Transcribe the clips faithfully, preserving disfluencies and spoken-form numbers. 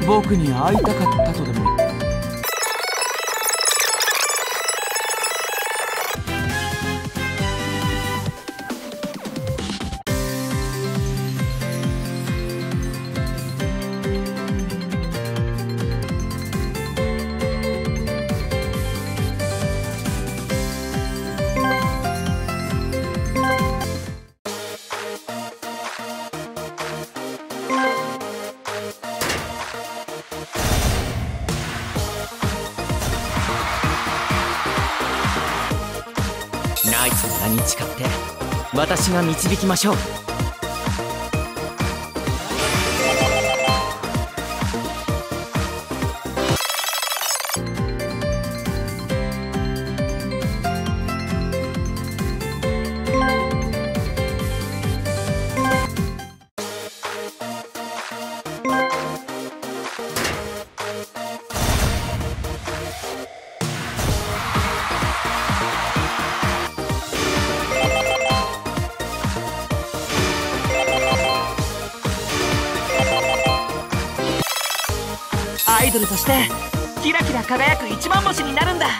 僕に会いたかったとでも言って。 ナイツの名に誓って私が導きましょう。アイドルとしてキラキラ輝く一番星になるんだ。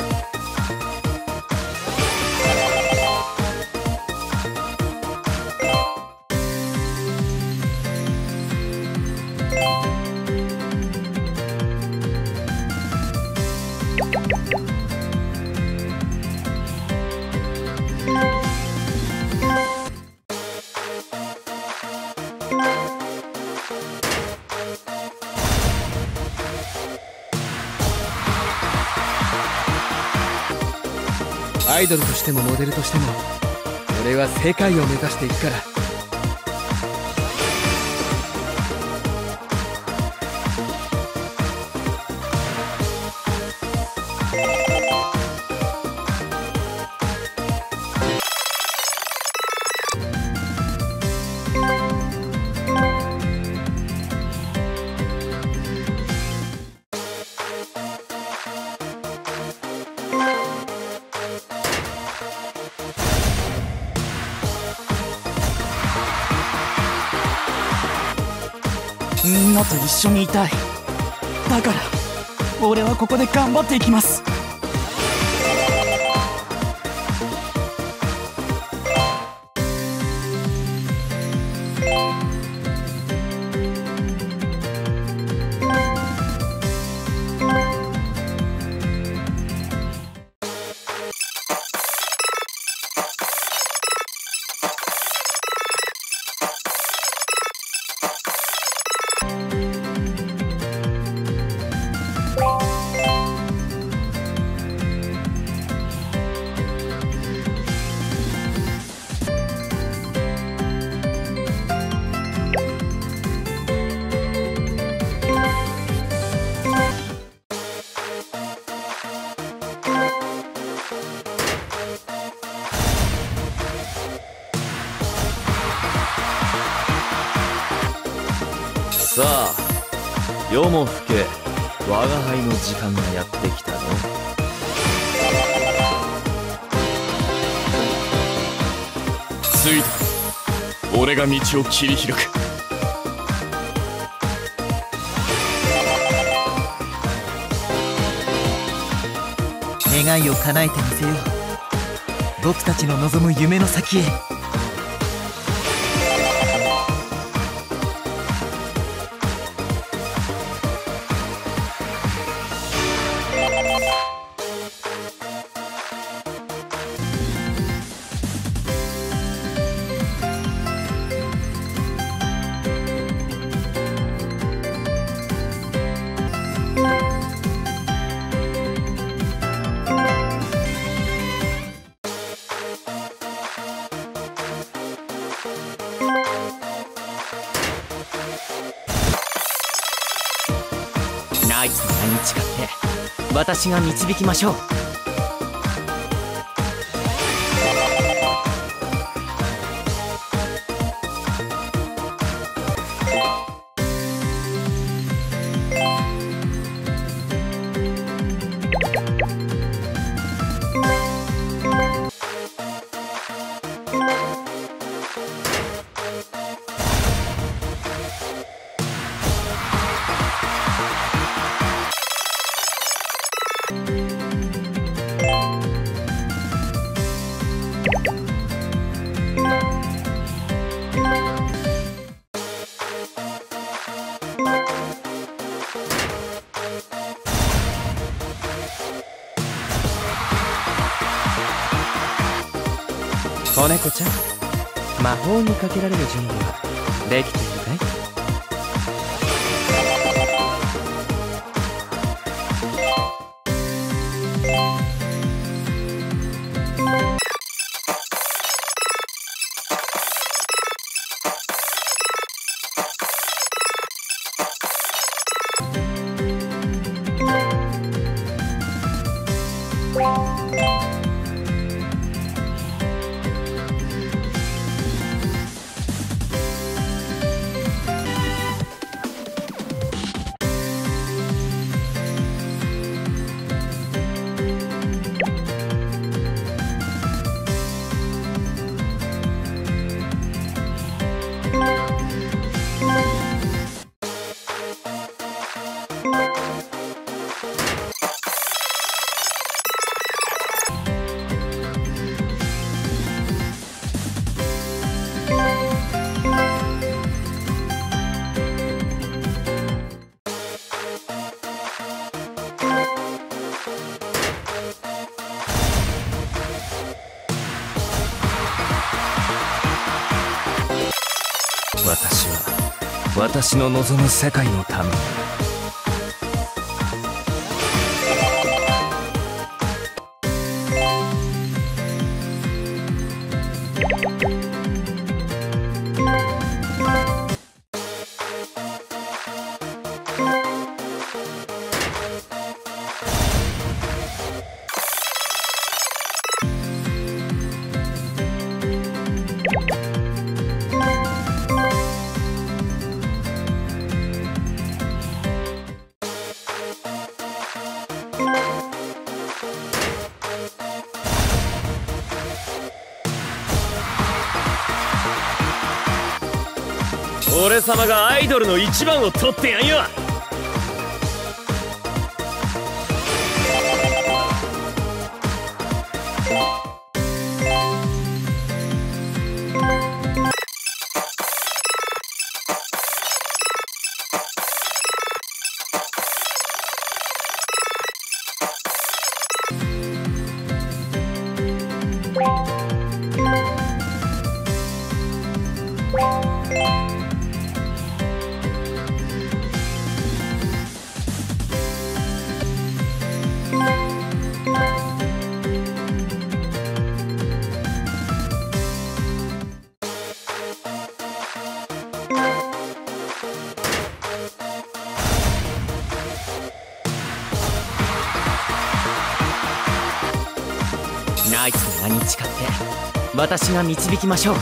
アイドルとしてもモデルとしても俺は世界を目指していくから。 みんなと一緒にいたい。だから俺はここで頑張っていきます。 さあ夜も更け我が輩の時間がやってきたぞ。 ついて俺が道を切り開く。 願いを叶えてみせよう。僕たちの望む夢の先へ。ナイツの名に誓って私が導きましょう。 子猫ちゃん、魔法にかけられる準備はできているかい？ 私は私の望む世界のために。俺様がアイドルの一番を取ってやんよ。 ナイツの名に誓って私が導きましょう。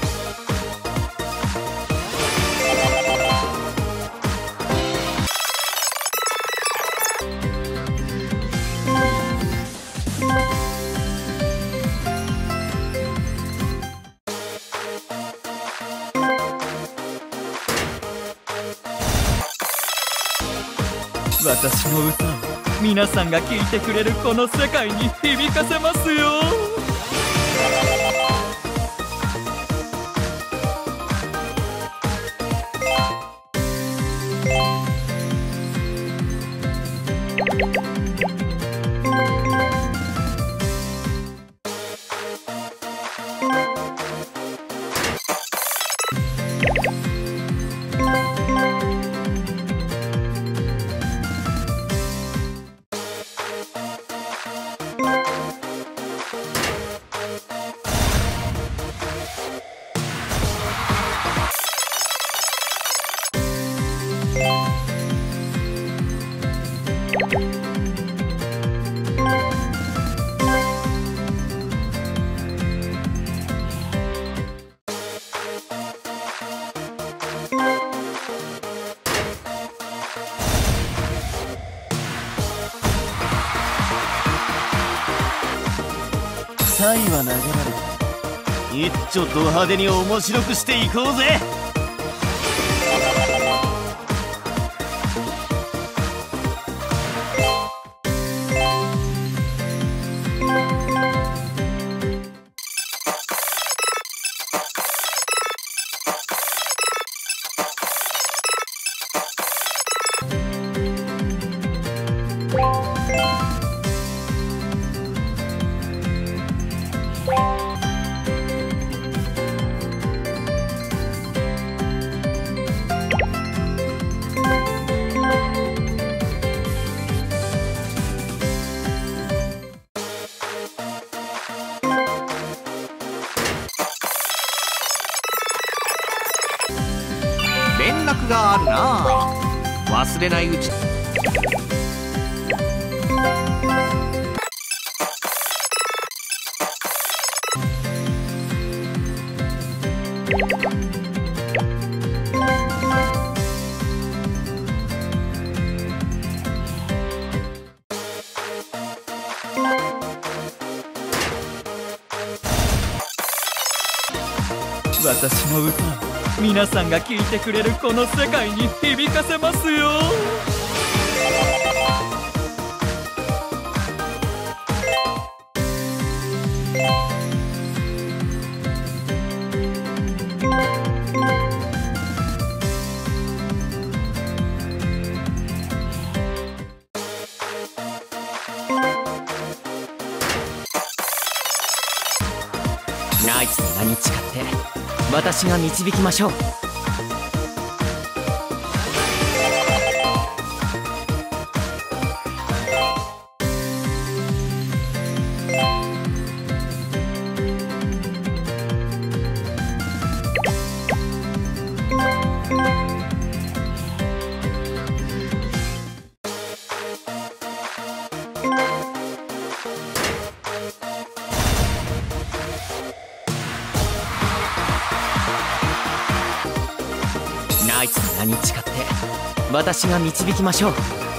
私の歌を皆さんが聴いてくれるこの世界に響かせますよ。サイは投げられた。一丁ド派手に面白くしていこうぜ。 憶があるな。忘れないうち。 私の歌を皆さんが聴いてくれるこの世界に響かせますよ。 ナイツの名に誓って私が導きましょう。ナイツの名に誓って私が導きましょう。